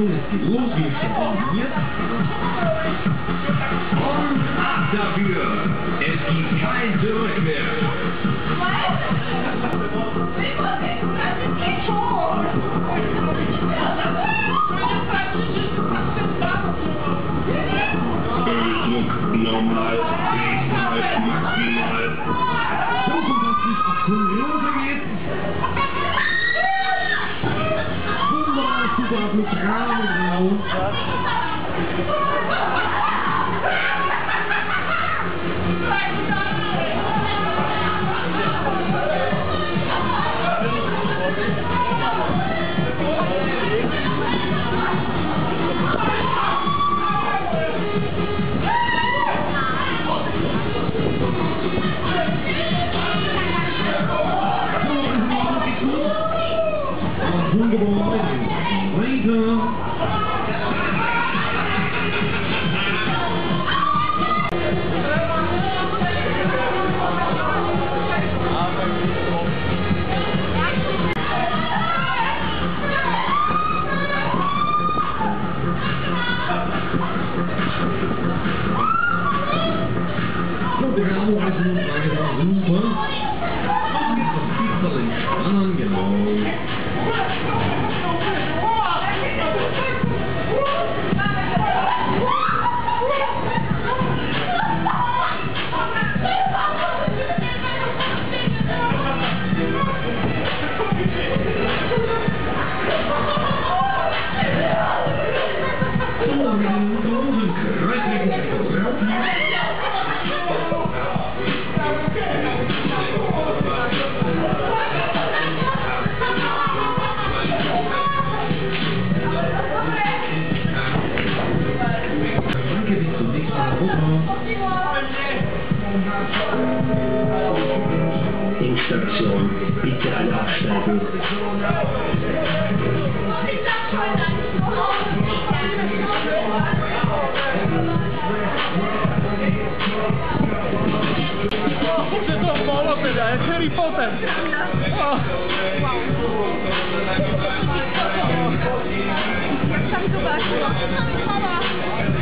Achtung, es geht los, wir stehen hier. Und ab dafür! Es gibt kein Zurück mehr! Normal, maximal. 55, Achtung, runter geht's. Wunderbar, super, mit Rahmen drauf. Wunderbar, weiter. So, wir haben noch eine Frage von Super. Was gibt es Pizza entspannen? Genau. So, wir haben unseren kreislichen Danke, bis zum nächsten Mal. Endstation, bitte alle absteigen. C'est ton là, c'est Harry Potter. Oh. Jak tam zobaczyła.